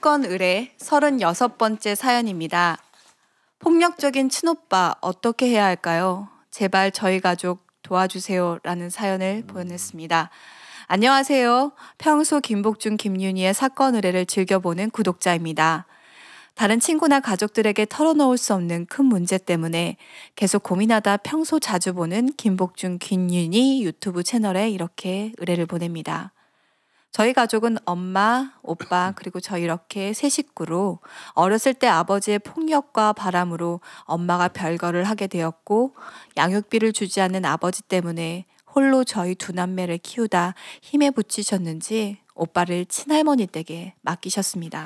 사건 의뢰 36번째 사연입니다. 폭력적인 친오빠 어떻게 해야 할까요? 제발 저희 가족 도와주세요 라는 사연을 보냈습니다. 안녕하세요. 평소 김복준, 김윤희의 사건 의뢰를 즐겨보는 구독자입니다. 다른 친구나 가족들에게 털어놓을 수 없는 큰 문제 때문에 계속 고민하다 평소 자주 보는 김복준, 김윤희 유튜브 채널에 이렇게 의뢰를 보냅니다. 저희 가족은 엄마, 오빠, 그리고 저 이렇게 세 식구로 어렸을 때 아버지의 폭력과 바람으로 엄마가 별거를 하게 되었고 양육비를 주지 않는 아버지 때문에 홀로 저희 두 남매를 키우다 힘에 부치셨는지 오빠를 친할머니 댁에 맡기셨습니다.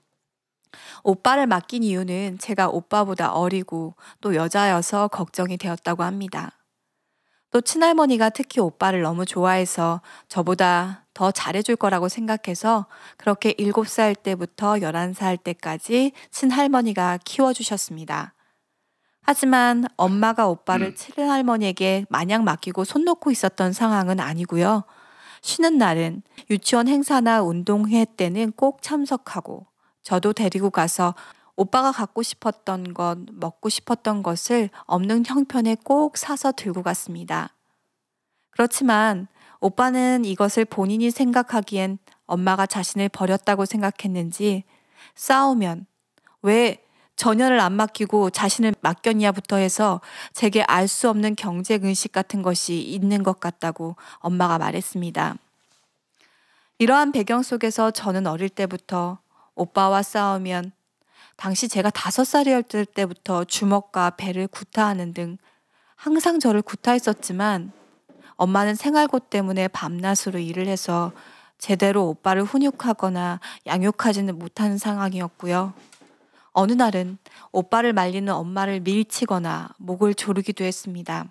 오빠를 맡긴 이유는 제가 오빠보다 어리고 또 여자여서 걱정이 되었다고 합니다. 또 친할머니가 특히 오빠를 너무 좋아해서 저보다 더 잘해줄 거라고 생각해서 그렇게 7살 때부터 11살 때까지 친할머니가 키워주셨습니다. 하지만 엄마가 오빠를 친할머니에게 마냥 맡기고 손 놓고 있었던 상황은 아니고요. 쉬는 날은 유치원 행사나 운동회 때는 꼭 참석하고 저도 데리고 가서 오빠가 갖고 싶었던 것, 먹고 싶었던 것을 없는 형편에 꼭 사서 들고 갔습니다. 그렇지만 오빠는 이것을 본인이 생각하기엔 엄마가 자신을 버렸다고 생각했는지 싸우면 왜 전혀를 안 맡기고 자신을 맡겼냐부터 해서 제게 알 수 없는 경쟁의식 같은 것이 있는 것 같다고 엄마가 말했습니다. 이러한 배경 속에서 저는 어릴 때부터 오빠와 싸우면 당시 제가 5살이었을 때부터 주먹과 배를 구타하는 등 항상 저를 구타했었지만 엄마는 생활고 때문에 밤낮으로 일을 해서 제대로 오빠를 훈육하거나 양육하지는 못하는 상황이었고요. 어느 날은 오빠를 말리는 엄마를 밀치거나 목을 조르기도 했습니다.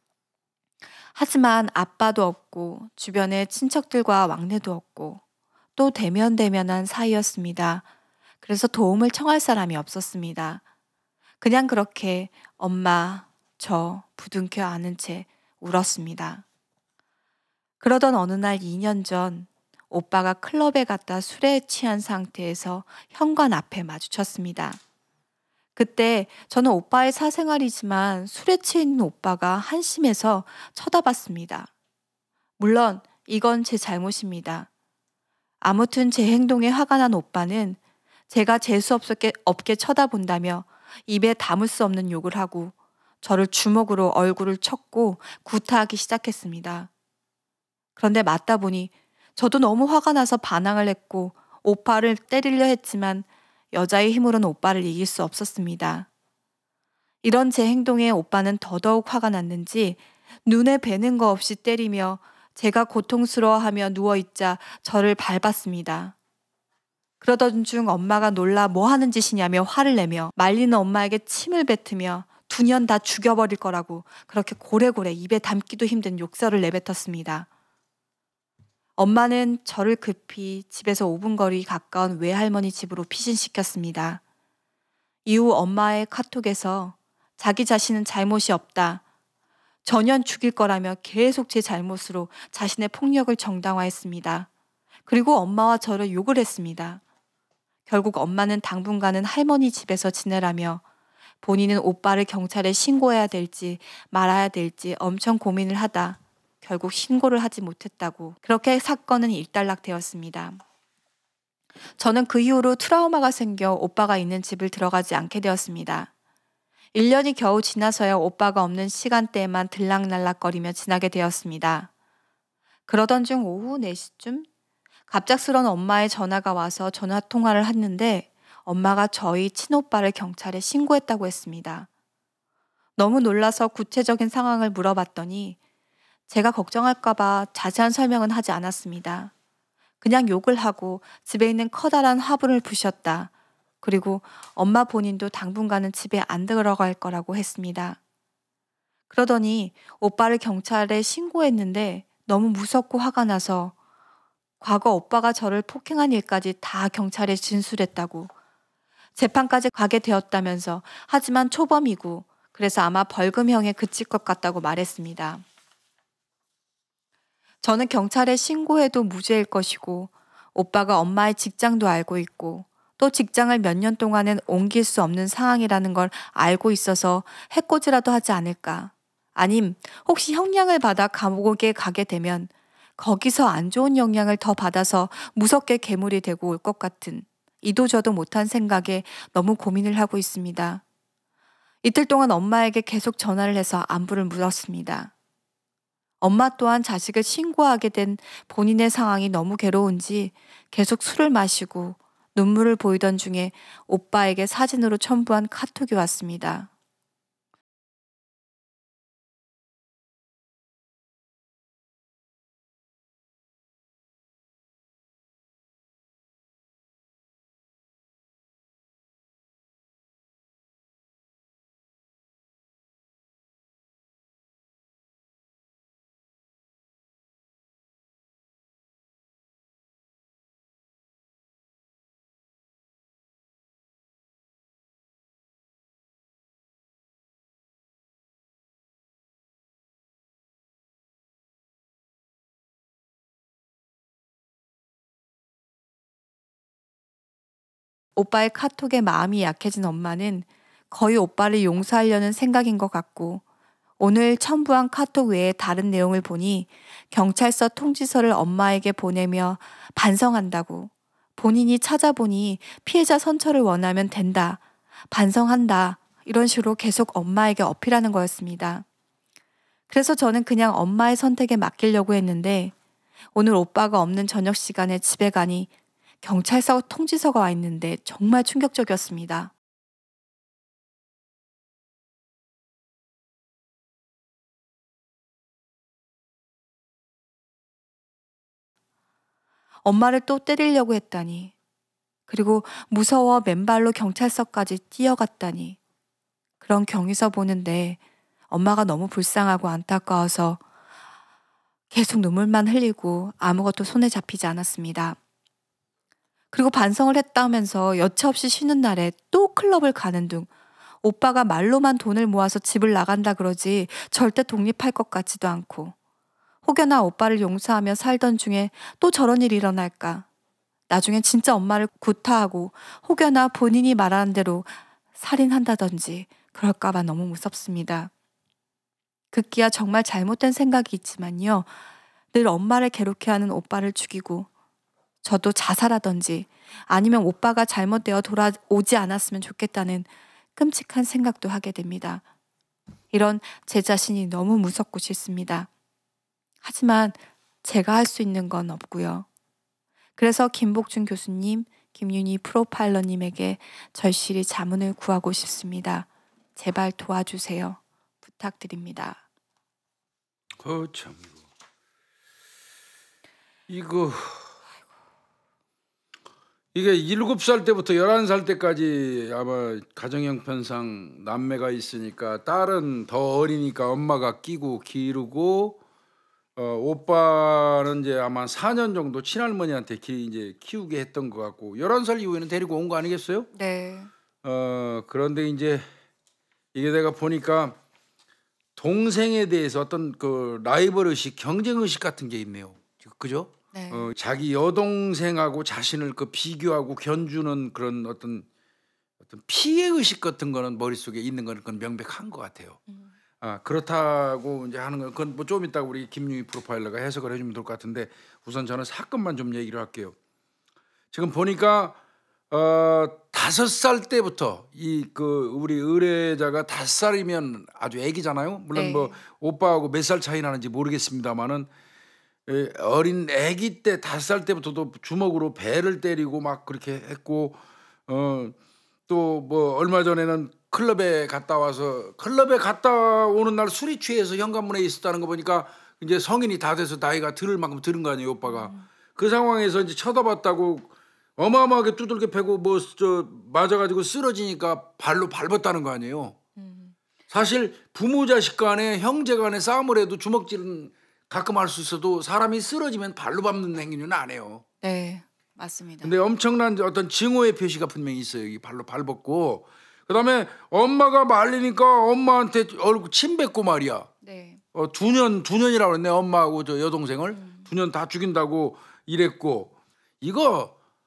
하지만 아빠도 없고 주변에 친척들과 왕래도 없고 또 대면대면한 사이였습니다. 그래서 도움을 청할 사람이 없었습니다. 그냥 그렇게 엄마, 저 부둥켜 안은 채 울었습니다. 그러던 어느 날 2년 전 오빠가 클럽에 갔다 술에 취한 상태에서 현관 앞에 마주쳤습니다. 그때 저는 오빠의 사생활이지만 술에 취해 있는 오빠가 한심해서 쳐다봤습니다. 물론 이건 제 잘못입니다. 아무튼 제 행동에 화가 난 오빠는 제가 재수 없게 쳐다본다며 입에 담을 수 없는 욕을 하고 저를 주먹으로 얼굴을 쳤고 구타하기 시작했습니다. 그런데 맞다 보니 저도 너무 화가 나서 반항을 했고 오빠를 때리려 했지만 여자의 힘으로는 오빠를 이길 수 없었습니다. 이런 제 행동에 오빠는 더더욱 화가 났는지 눈에 뵈는 거 없이 때리며 제가 고통스러워하며 누워있자 저를 밟았습니다. 그러던 중 엄마가 놀라 뭐 하는 짓이냐며 화를 내며 말리는 엄마에게 침을 뱉으며 2년 다 죽여버릴 거라고 그렇게 고래고래 입에 담기도 힘든 욕설을 내뱉었습니다. 엄마는 저를 급히 집에서 5분 거리 가까운 외할머니 집으로 피신시켰습니다. 이후 엄마의 카톡에서 자기 자신은 잘못이 없다. 전혀 죽일 거라며 계속 제 잘못으로 자신의 폭력을 정당화했습니다. 그리고 엄마와 저를 욕을 했습니다. 결국 엄마는 당분간은 할머니 집에서 지내라며 본인은 오빠를 경찰에 신고해야 될지 말아야 될지 엄청 고민을 하다 결국 신고를 하지 못했다고 그렇게 사건은 일단락되었습니다. 저는 그 이후로 트라우마가 생겨 오빠가 있는 집을 들어가지 않게 되었습니다. 1년이 겨우 지나서야 오빠가 없는 시간대에만 들락날락거리며 지나게 되었습니다. 그러던 중 오후 4시쯤 갑작스런 엄마의 전화가 와서 전화통화를 했는데 엄마가 저희 친오빠를 경찰에 신고했다고 했습니다. 너무 놀라서 구체적인 상황을 물어봤더니 제가 걱정할까봐 자세한 설명은 하지 않았습니다. 그냥 욕을 하고 집에 있는 커다란 화분을 부셨다. 그리고 엄마 본인도 당분간은 집에 안 들어갈 거라고 했습니다. 그러더니 오빠를 경찰에 신고했는데 너무 무섭고 화가 나서 과거 오빠가 저를 폭행한 일까지 다 경찰에 진술했다고 재판까지 가게 되었다면서 하지만 초범이고 그래서 아마 벌금형에 그칠 것 같다고 말했습니다. 저는 경찰에 신고해도 무죄일 것이고 오빠가 엄마의 직장도 알고 있고 또 직장을 몇 년 동안은 옮길 수 없는 상황이라는 걸 알고 있어서 해코지라도 하지 않을까? 아님 혹시 형량을 받아 감옥에 가게 되면 거기서 안 좋은 영향을 더 받아서 무섭게 괴물이 되고 올 것 같은 이도저도 못한 생각에 너무 고민을 하고 있습니다. 이틀 동안 엄마에게 계속 전화를 해서 안부를 물었습니다. 엄마 또한 자식을 신고하게 된 본인의 상황이 너무 괴로운지 계속 술을 마시고 눈물을 보이던 중에 오빠에게 사진으로 첨부한 카톡이 왔습니다. 오빠의 카톡에 마음이 약해진 엄마는 거의 오빠를 용서하려는 생각인 것 같고 오늘 첨부한 카톡 외에 다른 내용을 보니 경찰서 통지서를 엄마에게 보내며 반성한다고 본인이 찾아보니 피해자 선처를 원하면 된다. 반성한다. 이런 식으로 계속 엄마에게 어필하는 거였습니다. 그래서 저는 그냥 엄마의 선택에 맡기려고 했는데 오늘 오빠가 없는 저녁 시간에 집에 가니 경찰서 통지서가 와 있는데 정말 충격적이었습니다. 엄마를 또 때리려고 했다니. 그리고 무서워 맨발로 경찰서까지 뛰어갔다니. 그런 경위서 보는데 엄마가 너무 불쌍하고 안타까워서 계속 눈물만 흘리고 아무것도 손에 잡히지 않았습니다. 그리고 반성을 했다면서 여체 없이 쉬는 날에 또 클럽을 가는 등 오빠가 말로만 돈을 모아서 집을 나간다 그러지 절대 독립할 것 같지도 않고 혹여나 오빠를 용서하며 살던 중에 또 저런 일이 일어날까. 나중에 진짜 엄마를 구타하고 혹여나 본인이 말하는 대로 살인한다든지 그럴까봐 너무 무섭습니다. 급기야 정말 잘못된 생각이 있지만요. 늘 엄마를 괴롭게 하는 오빠를 죽이고 저도 자살하든지 아니면 오빠가 잘못되어 돌아오지 않았으면 좋겠다는 끔찍한 생각도 하게 됩니다. 이런 제 자신이 너무 무섭고 싫습니다. 하지만 제가 할 수 있는 건 없고요. 그래서 김복준 교수님, 김윤희 프로파일러님에게 절실히 자문을 구하고 싶습니다. 제발 도와주세요. 부탁드립니다. 참 이거 이게 7살 때부터 11살 때까지 아마 가정형편상 남매가 있으니까 딸은 더 어리니까 엄마가 끼고 기르고 오빠는 이제 아마 4년 정도 친할머니한테 이제 키우게 했던 것 같고 11살 이후에는 데리고 온 거 아니겠어요? 네. 그런데 이제 이게 내가 보니까 동생에 대해서 어떤 그 라이벌 의식, 경쟁 의식 같은 게 있네요. 그죠? 네. 자기 여동생하고 자신을 그 비교하고 견주는 그런 어떤 피해 의식 같은 거는 머릿속에 있는 거는 그건 명백한 것 같아요. 그렇다고 이제 하는 건 그건 뭐 좀 이따가 우리 김유희 프로파일러가 해석을 해주면 될 것 같은데 우선 저는 사건만 좀 얘기를 할게요. 지금 보니까 5살 때부터 이 그 우리 의뢰자가 5살이면 아주 애기잖아요. 물론 네. 뭐 오빠하고 몇 살 차이 나는지 모르겠습니다만은 어린 애기 때 5살 때부터도 주먹으로 배를 때리고 막 그렇게 했고 또 뭐 얼마 전에는 클럽에 갔다 오는 날 술이 취해서 현관문에 있었다는 거 보니까 이제 성인이 다 돼서 나이가 들을 만큼 들은 거 아니에요, 오빠가. 그 상황에서 이제 쳐다봤다고 어마어마하게 두들겨 패고 뭐 맞아가지고 쓰러지니까 발로 밟았다는 거 아니에요. 사실 부모 자식 간에 형제 간에 싸움을 해도 주먹질은 가끔 할 수 있어도 사람이 쓰러지면 발로 밟는 행위는 안 해요. 네. 맞습니다. 근데 엄청난 어떤 증오의 표시가 분명히 있어요. 이 발로 밟았고 그다음에 엄마가 말리니까 엄마한테 얼굴 침 뱉고 말이야. 네. 두 년이라고 그랬네. 엄마하고 저 여동생을 2년 다 죽인다고 이랬고 이거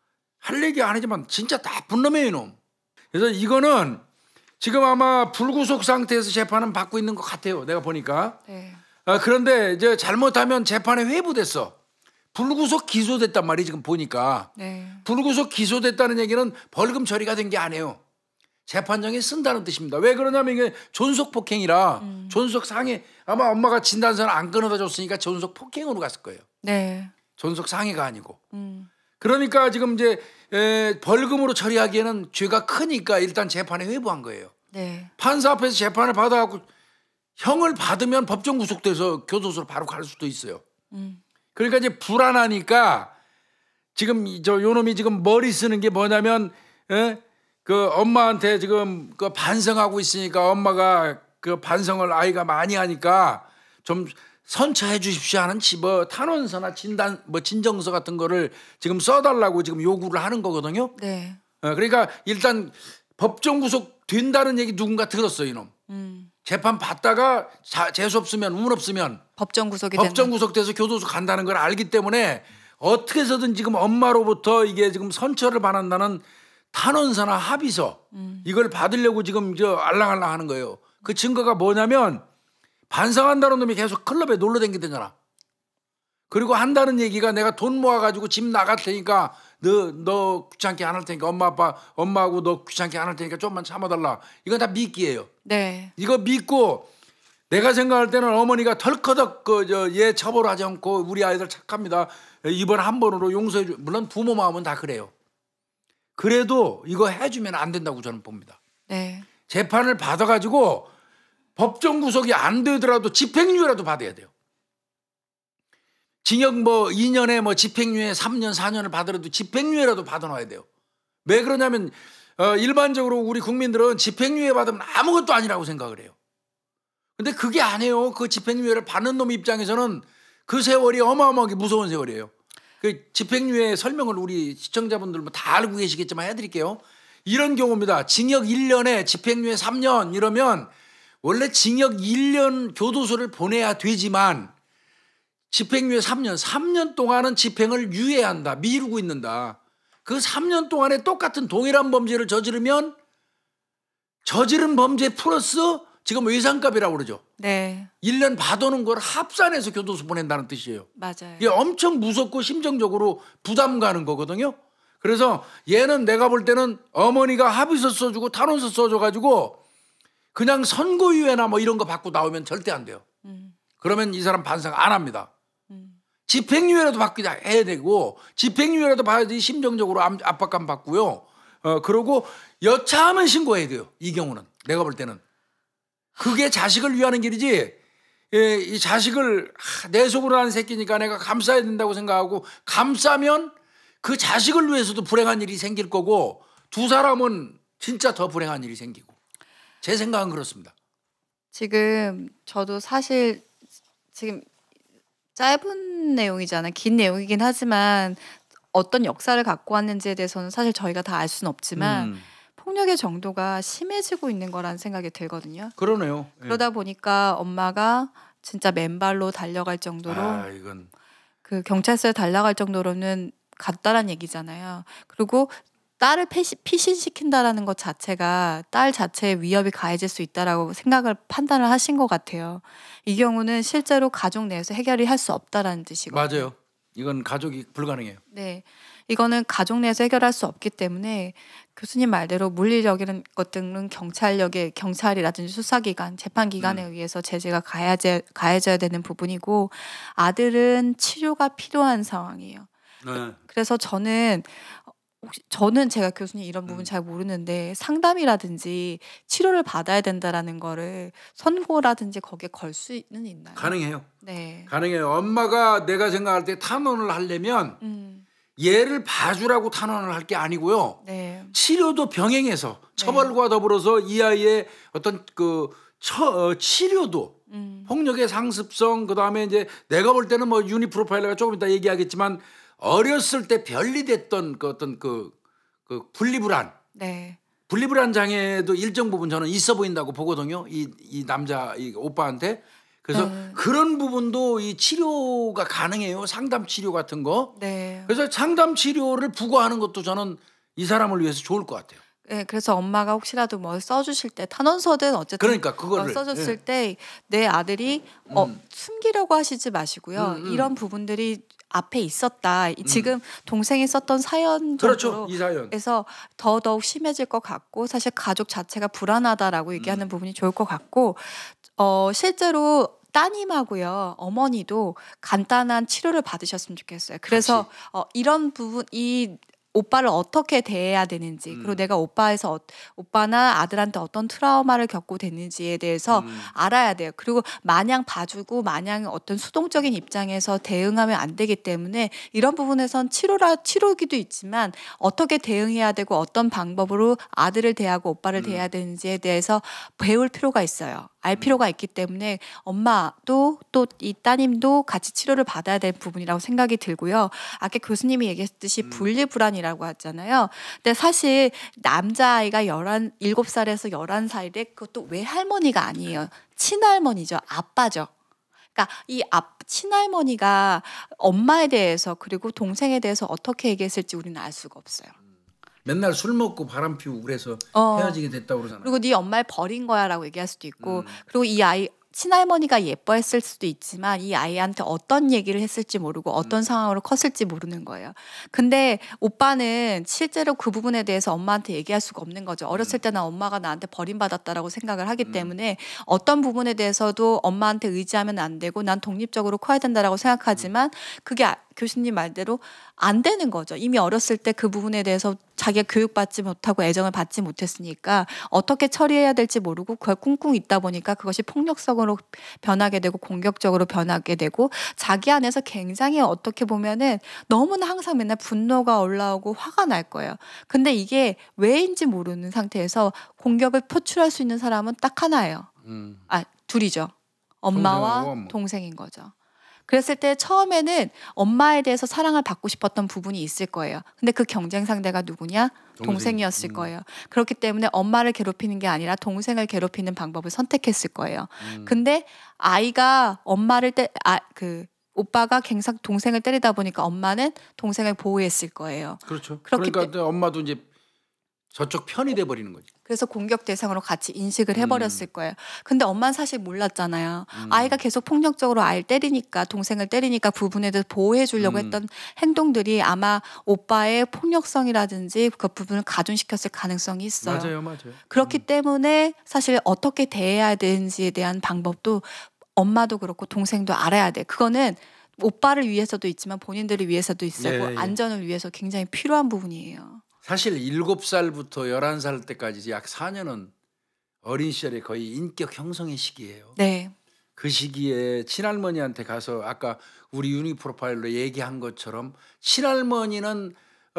할 얘기 아니지만 진짜 나쁜 놈이에요, 이놈. 그래서 이거는 지금 아마 불구속 상태에서 재판은 받고 있는 것 같아요. 내가 보니까. 네. 그런데 이제 잘못하면 재판에 회부됐어. 불구속 기소됐단 말이에요. 지금 보니까. 네. 불구속 기소됐다는 얘기는 벌금 처리가 된 게 아니에요. 재판정에 쓴다는 뜻입니다. 왜 그러냐면 이게 존속 폭행이라 존속 상해. 아마 엄마가 진단서를 안 끊어다 줬으니까 존속 폭행으로 갔을 거예요. 네. 존속 상해가 아니고. 그러니까 지금 이제 벌금으로 처리하기에는 죄가 크니까 일단 재판에 회부한 거예요. 네. 판사 앞에서 재판을 받아갖고 형을 받으면 법정 구속돼서 교도소로 바로 갈 수도 있어요. 그러니까 이제 불안하니까 지금 요 놈이 지금 머리 쓰는 게 뭐냐면 그 엄마한테 지금 그 반성하고 있으니까 엄마가 그 반성을 아이가 많이 하니까 좀 선처해 주십시오 하는 뭐 탄원서나 진단 뭐 진정서 같은 거를 지금 써달라고 지금 요구를 하는 거거든요. 네. 그러니까 일단 법정 구속 된다는 얘기 누군가 들었어요, 이놈. 재판 받다가 재수 없으면 운 없으면 법정 구속이 법정 구속돼서 교도소 간다는 걸 알기 때문에 어떻게 해서든 지금 엄마로부터 이게 지금 선처를 받는다는 탄원서나 합의서 이걸 받으려고 지금 알랑알랑 하는 거예요. 그 증거가 뭐냐면 반성한다는 놈이 계속 클럽에 놀러 다니잖아. 그리고 한다는 얘기가 내가 돈 모아가지고 집 나갈 테니까 너 귀찮게 안 할 테니까 엄마하고 너 귀찮게 안 할 테니까 좀만 참아달라. 이건 다 미끼예요. 네. 이거 믿고 내가 생각할 때는 어머니가 덜커덕 얘 처벌하지 않고 우리 아이들 착합니다. 이번 한 번으로 용서해 주. 물론 부모 마음은 다 그래요. 그래도 이거 해주면 안 된다고 저는 봅니다. 네. 재판을 받아가지고 법정 구속이 안 되더라도 집행유예라도 받아야 돼요. 징역 뭐 2년에 뭐 집행유예 3년 4년을 받더라도 집행유예라도 받아놔야 돼요. 왜 그러냐면 일반적으로 우리 국민들은 집행유예 받으면 아무것도 아니라고 생각을 해요. 근데 그게 아니에요. 그 집행유예를 받는 놈 입장에서는 그 세월이 어마어마하게 무서운 세월이에요. 그 집행유예 설명을 우리 시청자분들 다 알고 계시겠지만 해드릴게요. 이런 경우입니다. 징역 1년에 집행유예 3년 이러면 원래 징역 1년 교도소를 보내야 되지만 집행유예 3년 동안은 집행을 유예한다. 미루고 있는다. 그 3년 동안에 똑같은 동일한 범죄를 저지르면 저지른 범죄 플러스 지금 외상값이라고 그러죠. 네. 1년 받아놓은 걸 합산해서 교도소 보낸다는 뜻이에요. 맞아요. 이게 엄청 무섭고 심정적으로 부담 가는 거거든요. 그래서 얘는 내가 볼 때는 어머니가 합의서 써주고 탄원서 써줘가지고 그냥 선고유예나 뭐 이런 거 받고 나오면 절대 안 돼요. 그러면 이 사람 반성 안 합니다. 집행유예라도 받기다 해야 되고 집행유예라도 봐야지 심정적으로 압박감 받고요. 그러고 여차하면 신고해야 돼요. 이 경우는 내가 볼 때는 그게 자식을 위하는 길이지. 이 자식을 내 속으로 하는 새끼니까 내가 감싸야 된다고 생각하고 감싸면 그 자식을 위해서도 불행한 일이 생길 거고 두 사람은 진짜 더 불행한 일이 생기고 제 생각은 그렇습니다. 지금 저도 사실 지금 짧은 내용이잖아요. 긴 내용이긴 하지만 어떤 역사를 갖고 왔는지에 대해서는 사실 저희가 다 알 수는 없지만 폭력의 정도가 심해지고 있는 거라는 생각이 들거든요. 그러네요. 그러다 보니까 엄마가 진짜 맨발로 달려갈 정도로 이건 그 경찰서에 달려갈 정도로는 갔다란 얘기잖아요. 그리고 딸을 피신시킨다라는 것 자체가 딸 자체의 위협이 가해질 수 있다라고 판단을 하신 것 같아요. 이 경우는 실제로 가족 내에서 해결이 할 수 없다라는 뜻이거든요. 맞아요. 이건 가족이 불가능해요. 네, 이거는 가족 내에서 해결할 수 없기 때문에 교수님 말대로 물리적인 것들은 경찰이라든지 수사기관, 재판기관에 의해서 제재가 가해져야 되는 부분이고 아들은 치료가 필요한 상황이에요. 네. 그래서 저는 제가 교수님 이런 부분 잘 모르는데 상담이라든지 치료를 받아야 된다라는 거를 선고라든지 거기에 걸 수는 있나요? 가능해요. 네. 가능해요. 엄마가 내가 생각할 때 탄원을 하려면 얘를 봐주라고 탄원을 할 게 아니고요. 네. 치료도 병행해서 처벌과 더불어서 이 아이의 어떤 치료도 폭력의 상습성 그다음에 이제 내가 볼 때는 뭐 유니 프로파일러가 조금 이따 얘기하겠지만 어렸을 때 변리됐던 그 어떤 그 분리불안, 네. 분리불안 장애도 일정 부분 저는 있어 보인다고 보거든요. 이 남자 이 오빠한테. 그래서 네. 그런 부분도 이 치료가 가능해요. 상담 치료 같은 거. 네. 그래서 상담 치료를 부과하는 것도 저는 이 사람을 위해서 좋을 것 같아요. 예, 그래서 엄마가 혹시라도 뭘 써주실 때 탄원서든 어쨌든 그러니까 그거를 써줬을 예. 때 내 아들이 숨기려고 하시지 마시고요. 이런 부분들이 앞에 있었다. 지금 동생이 썼던 사연 그렇죠. 정도로 이 사연. 해서 더더욱 심해질 것 같고 사실 가족 자체가 불안하다라고 얘기하는 부분이 좋을 것 같고 실제로 따님하고요 어머니도 간단한 치료를 받으셨으면 좋겠어요. 그래서 이런 부분 이 오빠를 어떻게 대해야 되는지 그리고 내가 오빠나 아들한테 어떤 트라우마를 겪고 됐는지에 대해서 알아야 돼요. 그리고 마냥 봐주고 마냥 어떤 수동적인 입장에서 대응하면 안 되기 때문에 이런 부분에선 치료기도 있지만 어떻게 대응해야 되고 어떤 방법으로 아들을 대하고 오빠를 대해야 되는지에 대해서 배울 필요가 있어요. 알 필요가 있기 때문에 엄마도 또 이 따님도 같이 치료를 받아야 될 부분이라고 생각이 들고요. 아까 교수님이 얘기했듯이 분리불안이라고 하잖아요. 근데 사실 남자아이가 7살에서 11살에 그것도 외할머니가 아니에요. 친할머니죠. 아빠죠. 그러니까 이 친할머니가 엄마에 대해서 그리고 동생에 대해서 어떻게 얘기했을지 우리는 알 수가 없어요. 맨날 술 먹고 바람 피우고 그래서 헤어지게 됐다고 그러잖아요. 그리고 네 엄마를 버린 거야라고 얘기할 수도 있고 그리고 이 아이 친할머니가 예뻐했을 수도 있지만 이 아이한테 어떤 얘기를 했을지 모르고 어떤 상황으로 컸을지 모르는 거예요. 근데 오빠는 실제로 그 부분에 대해서 엄마한테 얘기할 수가 없는 거죠. 어렸을 때는 엄마가 나한테 버림받았다라고 생각을 하기 때문에 어떤 부분에 대해서도 엄마한테 의지하면 안 되고 난 독립적으로 커야 된다라고 생각하지만 그게 교수님 말대로 안 되는 거죠. 이미 어렸을 때 그 부분에 대해서 자기가 교육받지 못하고 애정을 받지 못했으니까 어떻게 처리해야 될지 모르고 그걸 꿍꿍 있다 보니까 그것이 폭력성으로 변하게 되고 공격적으로 변하게 되고 자기 안에서 굉장히 어떻게 보면은 너무나 항상 맨날 분노가 올라오고 화가 날 거예요. 근데 이게 왜인지 모르는 상태에서 공격을 표출할 수 있는 사람은 딱 하나예요. 둘이죠. 엄마와 동생인 거죠. 그랬을 때 처음에는 엄마에 대해서 사랑을 받고 싶었던 부분이 있을 거예요. 근데 그 경쟁 상대가 누구냐? 동생이었을 거예요. 그렇기 때문에 엄마를 괴롭히는 게 아니라 동생을 괴롭히는 방법을 선택했을 거예요. 근데 아이가 오빠가 동생을 때리다 보니까 엄마는 동생을 보호했을 거예요. 그렇죠. 그러니까 엄마도 이제 저쪽 편이 돼 버리는 거지. 그래서 공격 대상으로 같이 인식을 해버렸을 거예요. 근데 엄마는 사실 몰랐잖아요. 아이가 계속 폭력적으로 아이를 때리니까 동생을 때리니까 그 부분에 대해서 보호해 주려고 했던 행동들이 아마 오빠의 폭력성이라든지 그 부분을 가중시켰을 가능성이 있어요. 맞아요. 그렇기 때문에 사실 어떻게 대해야 되는지에 대한 방법도 엄마도 그렇고 동생도 알아야 돼. 그거는 오빠를 위해서도 있지만 본인들을 위해서도 있었고 안전을 위해서 굉장히 필요한 부분이에요. 사실 7살부터 11살 때까지 약 4년은 어린 시절에 거의 인격 형성의 시기예요. 네. 그 시기에 친할머니한테 가서 아까 우리 유니 프로파일로 얘기한 것처럼 친할머니는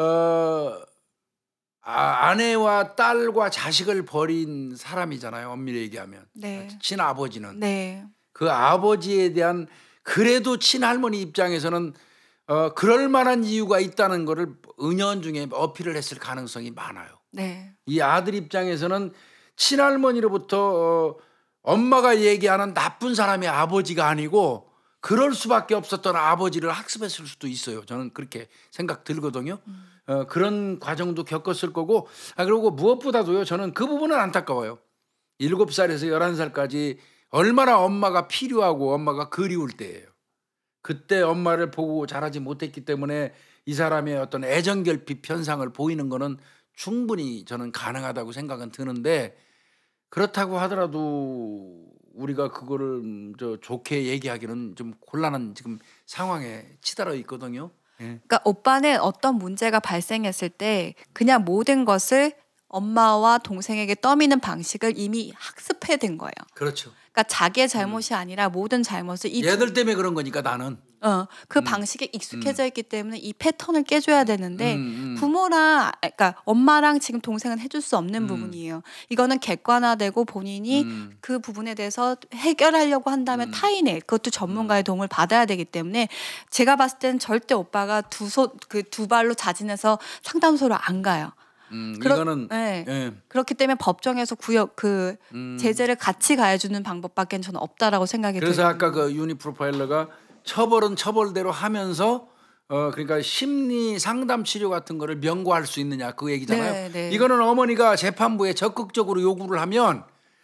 아내와 딸과 자식을 버린 사람이잖아요. 엄밀히 얘기하면. 네. 친아버지는. 네. 그 아버지에 대한 그래도 친할머니 입장에서는 그럴 만한 이유가 있다는 거를 은연중에 어필을 했을 가능성이 많아요. 네. 이 아들 입장에서는 친할머니로부터 엄마가 얘기하는 나쁜 사람이 아버지가 아니고 그럴 수밖에 없었던 아버지를 학습했을 수도 있어요. 저는 그렇게 생각 들거든요. 그런 과정도 겪었을 거고 그리고 무엇보다도요. 저는 그 부분은 안타까워요. 7살에서 11살까지 얼마나 엄마가 필요하고 엄마가 그리울 때예요. 그때 엄마를 보고 자라지 못했기 때문에 이 사람의 어떤 애정결핍 현상을 보이는 거는 충분히 저는 가능하다고 생각은 드는데 그렇다고 하더라도 우리가 그거를 좋게 얘기하기는 좀 곤란한 지금 상황에 치달아 있거든요. 그러니까 오빠는 어떤 문제가 발생했을 때 그냥 모든 것을 엄마와 동생에게 떠미는 방식을 이미 학습해둔 거예요. 그렇죠. 그러니까 자기의 잘못이 아니라 모든 잘못을 얘들 때문에 그런 거니까 나는. 그 방식에 익숙해져 있기 때문에 이 패턴을 깨줘야 되는데 부모랑 그러니까 엄마랑 지금 동생은 해줄 수 없는 부분이에요. 이거는 객관화되고 본인이 그 부분에 대해서 해결하려고 한다면 타인의 그것도 전문가의 도움을 받아야 되기 때문에 제가 봤을 때는 절대 오빠가 두 발로 자진해서 상담소로 안 가요. 이거는 네. 예. 그렇기 때문에 법정에서 구역 그 제재를 같이 가해주는 방법밖에 저는 없다라고 생각이 그래서 들거든요. 아까 그 유니 프로파일러가 처벌은 처벌대로 하면서 그러니까 심리 상담 치료 같은 거를 명고할 수 있느냐 그 얘기잖아요. 네, 네. 이거는 어머니가 재판부에 적극적으로 요구를 하면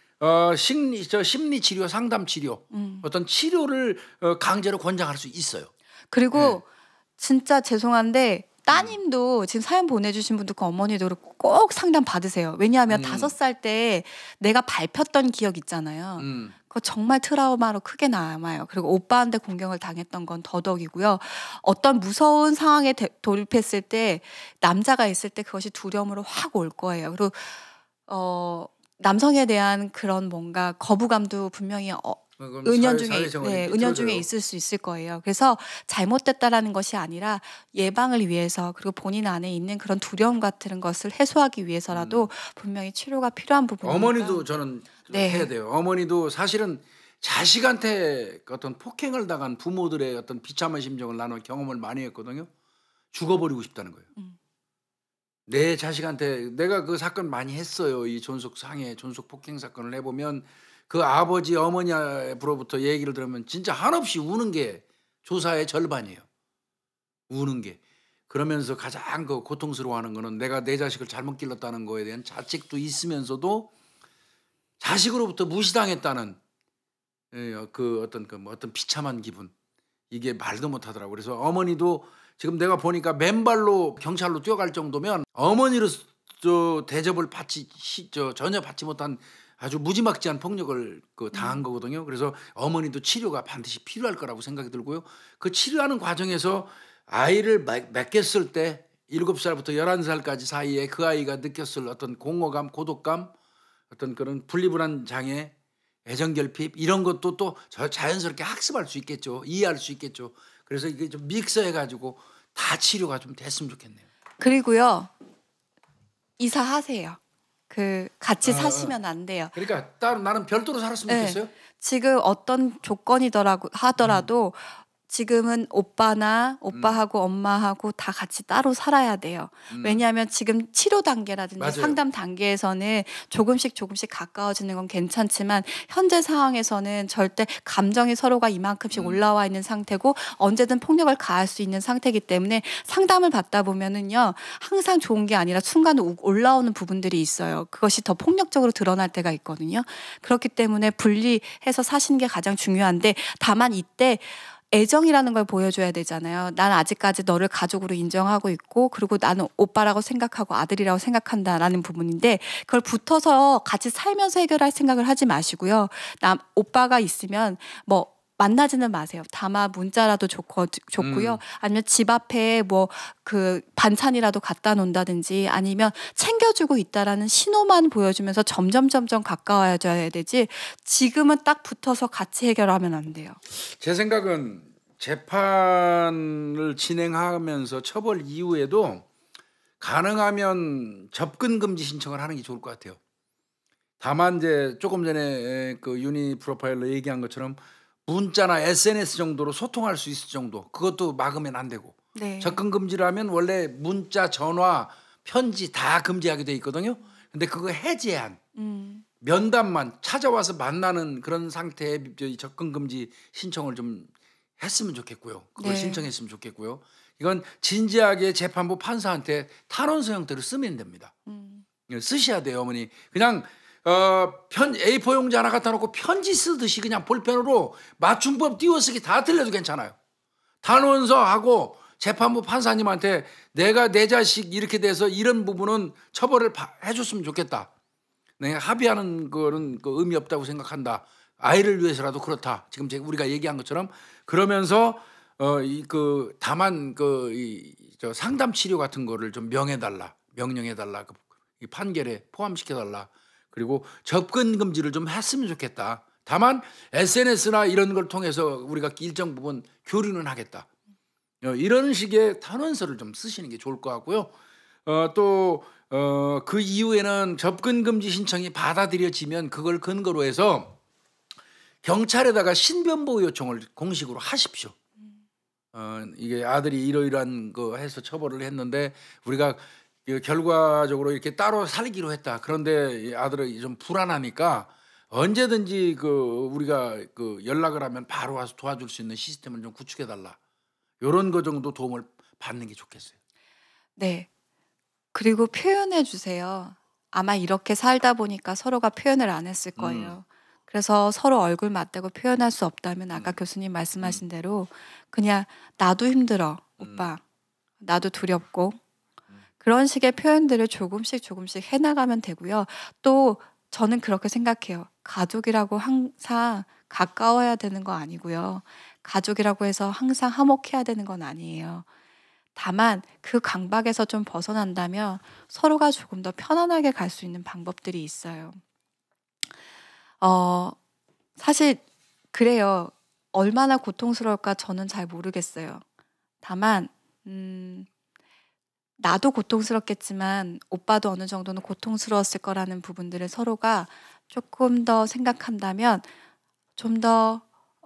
심리 치료, 상담 치료 어떤 치료를 강제로 권장할 수 있어요. 그리고 진짜 죄송한데 따님도 지금 사연 보내주신 분도 그 어머니도 그렇고 꼭 상담 받으세요. 왜냐하면 5살 때 내가 밟혔던 기억 있잖아요. 그거 정말 트라우마로 크게 남아요. 그리고 오빠한테 공경을 당했던 건 더더욱이고요. 어떤 무서운 상황에 돌입했을 때 남자가 있을 때 그것이 두려움으로 확 올 거예요. 그리고 남성에 대한 그런 뭔가 거부감도 분명히 은연중에 있을 수 있을 거예요. 그래서 잘못됐다라는 것이 아니라 예방을 위해서 그리고 본인 안에 있는 그런 두려움 같은 것을 해소하기 위해서라도 분명히 치료가 필요한 부분이니까. 어머니도 저는 해야 돼요. 어머니도 사실은 자식한테 어떤 폭행을 당한 부모들의 어떤 비참한 심정을 나는 경험을 많이 했거든요. 죽어버리고 싶다는 거예요. 내 자식한테 내가 그 사건 많이 했어요. 이 존속 상해, 존속 폭행 사건을 해보면 그 아버지 어머니로부터 얘기를 들으면 진짜 한없이 우는 게 조사의 절반이에요. 우는 게. 그러면서 가장 그 고통스러워하는 거는 내가 내 자식을 잘못 길렀다는 거에 대한 자책도 있으면서도 자식으로부터 무시당했다는 그 어떤 비참한 기분, 이게 말도 못하더라고. 그래서 어머니도 지금 내가 보니까 맨발로 경찰로 뛰어갈 정도면 어머니로서 대접을 전혀 받지 못한 아주 무지막지한 폭력을 당한 거거든요. 그래서 어머니도 치료가 반드시 필요할 거라고 생각이 들고요. 그 치료하는 과정에서 아이를 맺겠을 때 7살부터 11살까지 사이에 그 아이가 느꼈을 어떤 공허감, 고독감, 어떤 그런 분리불안 장애, 애정결핍 이런 것도 또 자연스럽게 학습할 수 있겠죠. 이해할 수 있겠죠. 그래서 이게 좀 믹서해가지고 다 치료가 좀 됐으면 좋겠네요. 그리고요. 이사하세요. 같이 사시면 안 돼요. 그러니까 따로 나는 별도로 살았으면 좋겠어요. 지금 어떤 조건이더라고 하더라도 지금은 오빠하고 엄마하고 다 같이 따로 살아야 돼요. 왜냐하면 지금 치료 단계라든지 맞아요. 상담 단계에서는 조금씩 가까워지는 건 괜찮지만 현재 상황에서는 절대 감정이 서로가 이만큼씩 올라와 있는 상태고 언제든 폭력을 가할 수 있는 상태이기 때문에 상담을 받다 보면은요 항상 좋은 게 아니라 순간 올라오는 부분들이 있어요. 그것이 더 폭력적으로 드러날 때가 있거든요. 그렇기 때문에 분리해서 사시는 게 가장 중요한데 다만 이때 애정이라는 걸 보여줘야 되잖아요. 난 아직까지 너를 가족으로 인정하고 있고 그리고 나는 오빠라고 생각하고 아들이라고 생각한다라는 부분인데 그걸 붙어서 같이 살면서 해결할 생각을 하지 마시고요. 오빠가 있으면 뭐 만나지는 마세요. 다만 문자라도 좋고요. 아니면 집 앞에 뭐 반찬이라도 갖다 놓는다든지 아니면 챙겨주고 있다라는 신호만 보여주면서 점점 가까워져야 되지 지금은 딱 붙어서 같이 해결하면 안 돼요. 제 생각은 재판을 진행하면서 처벌 이후에도 가능하면 접근 금지 신청을 하는 게 좋을 것 같아요. 다만 이제 조금 전에 그 유니 프로파일러 얘기한 것처럼 문자나 SNS 정도로 소통할 수 있을 정도 그것도 막으면 안 되고 접근 금지를 하면 원래 문자, 전화, 편지 다 금지하게 돼 있거든요. 근데 그거 해제한 면담만 찾아와서 만나는 그런 상태의 접근 금지 신청을 좀 했으면 좋겠고요. 그걸 신청했으면 좋겠고요. 이건 진지하게 재판부 판사한테 탄원서 형태로 쓰면 됩니다. 쓰셔야 돼요, 어머니. 그냥 A4 용지 하나 갖다 놓고 편지 쓰듯이 그냥 볼펜으로 맞춤법 띄워쓰기 다 틀려도 괜찮아요. 단원서하고 재판부 판사님한테 내가 내 자식 이렇게 돼서 이런 부분은 처벌을 해줬으면 좋겠다. 내가 합의하는 거는 의미 없다고 생각한다. 아이를 위해서라도 그렇다. 지금 우리가 얘기한 것처럼 그러면서 다만 저 상담 치료 같은 거를 좀 명령해달라. 이 판결에 포함시켜달라. 그리고 접근 금지를 좀 했으면 좋겠다. 다만 SNS나 이런 걸 통해서 우리가 일정 부분 교류는 하겠다. 이런 식의 탄원서를 좀 쓰시는 게 좋을 것 같고요. 또 그 이후에는 접근 금지 신청이 받아들여지면 그걸 근거로 해서 경찰에다가 신변보호 요청을 공식으로 하십시오. 이게 아들이 이러이러한 거 해서 처벌을 했는데 우리가 결과적으로 이렇게 따로 살기로 했다. 그런데 이 아들이 좀 불안하니까 언제든지 우리가 연락을 하면 바로 와서 도와줄 수 있는 시스템을 좀 구축해 달라. 요런 거 정도 도움을 받는 게 좋겠어요. 네. 그리고 표현해 주세요. 아마 이렇게 살다 보니까 서로가 표현을 안 했을 음. 거예요. 그래서 서로 얼굴 맞대고 표현할 수 없다면 아까 음. 교수님 음. 말씀하신 대로 그냥 "나도 힘들어, 음. 오빠. 나도 두렵고." 음. 그런 식의 표현들을 조금씩 조금씩 해 나가면 되고요. 또 저는 그렇게 생각해요. 가족이라고 항상 가까워야 되는 거 아니고요. 가족이라고 해서 항상 화목해야 되는 건 아니에요. 다만 그 강박에서 좀 벗어난다면 서로가 조금 더 편안하게 갈 수 있는 방법들이 있어요. 어 사실 그래요. 얼마나 고통스러울까 저는 잘 모르겠어요. 다만 음 나도 고통스럽겠지만 오빠도 어느 정도는 고통스러웠을 거라는 부분들을 서로가 조금 더 생각한다면 좀 더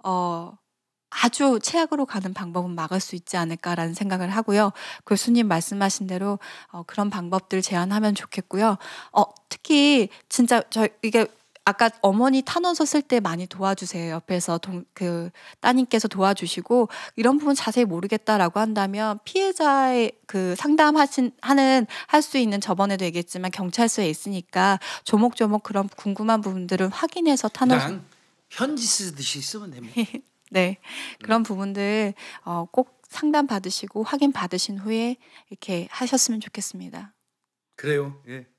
아주 최악으로 가는 방법은 막을 수 있지 않을까라는 생각을 하고요. 교수님 말씀하신 대로 그런 방법들 제안하면 좋겠고요. 특히 진짜 이게 아까 어머니 탄원서 쓸 때 많이 도와주세요. 옆에서 따님께서 도와주시고 이런 부분 자세히 모르겠다라고 한다면 피해자의 할 수 있는 저번에도 얘기했지만 경찰서에 있으니까 조목조목 그런 궁금한 부분들을 확인해서 탄원서 그냥 편지 쓰듯이 쓰면 됩니다. 네. 음. 그런 부분들 꼭 상담 받으시고 확인 받으신 후에 이렇게 하셨으면 좋겠습니다. 그래요. 예.